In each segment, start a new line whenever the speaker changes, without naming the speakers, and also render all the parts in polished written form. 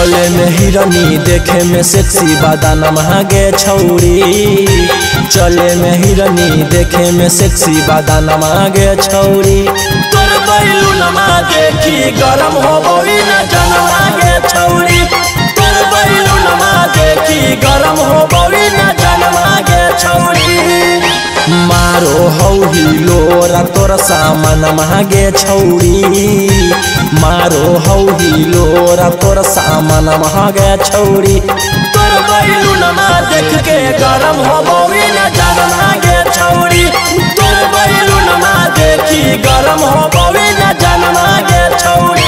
चले में हिरनी देखे में सेक्सी बादाना महागे छौरी। चले में हिरनी देखे में सेक्सी बादाना महागे छौरी। तोर बैलूनमा देखी गरम होबोई न जनवा गे छौरी। तोर बैलूनमा देखी गरम होबोई न जनवा गे छौरी। मारो हौ हिलोरा तोर सामान मागे छौरी। मारो हौ हिलोरा तोर सामान मागे छौरी। तोर बैलूनमा देख के गरम होबोई न जनवा गे छौरी। तोर बैलूनमा देखी गरम होबोई न जनवा गे छौरी।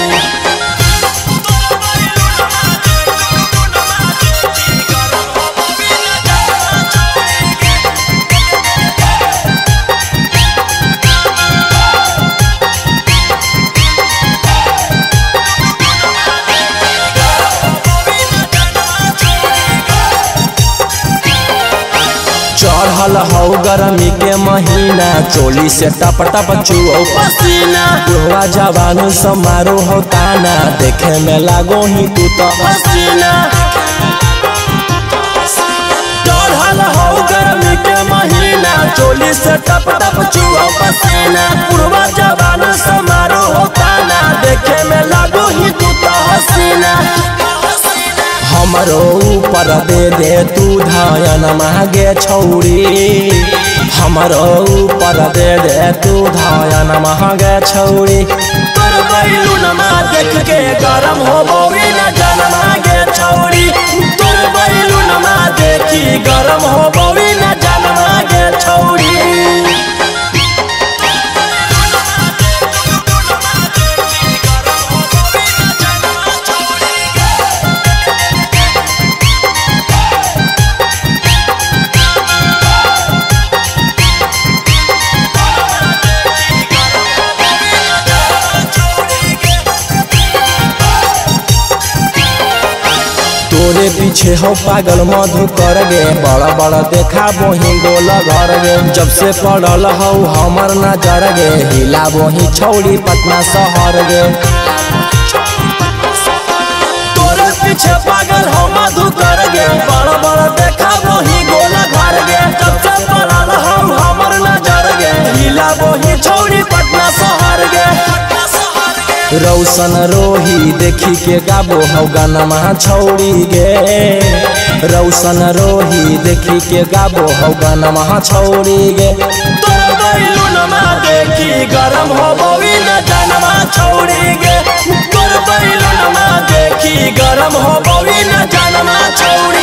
चढ़ल हौ गर्मी के महीना चोली से टप टप चुओ पसीना। बुढ़वा जवान समारोह हो ताना देखे में लागो ही तू तो हसीना। चढ़ल हौ गर्मी के महीना चोली से टप टप चुओ पसीना। बुढ़वा जवान समारोह हो ताना देखे में लागो ही तू तो हसीना। हमरो ऊपर दे दे तू ध्यान मागे छौरी। हमरो ऊपर दे दे तू ध्यान मागे छौरी। तोर बैलूनमा देख के गरम होबोई न जनवा गे छौरी। तोर बैलूनमा देखी गरम होबोई न जनवा गे छौरी। तोरे पीछे हो पागल मधु कर गे बड़ा बड़ा देखा बोही गोल घर गे। जब से पड़ल हो हमर नजर गे हिला बोही छौड़ी पटना शहर गे। तोरे पीछे पागल हो मधु कर गे बड़ा बड़ा देखा बोही गोल घर गे। जब से पड़ल हो हमर नजर गे हिला बोही छौड़ी पटना शहर गे। रौशन रोही देखी के गाबो हौ गाना छौड़ी गे। रौशन रोही देखी के गाबो हौ गाना छौड़ी गे। तोर बैलूनमा देखी गरम होबोई न जनवा छौड़ी गे। तोर बैलूनमा देखी गरम होबोई न जनवा छौड़ी।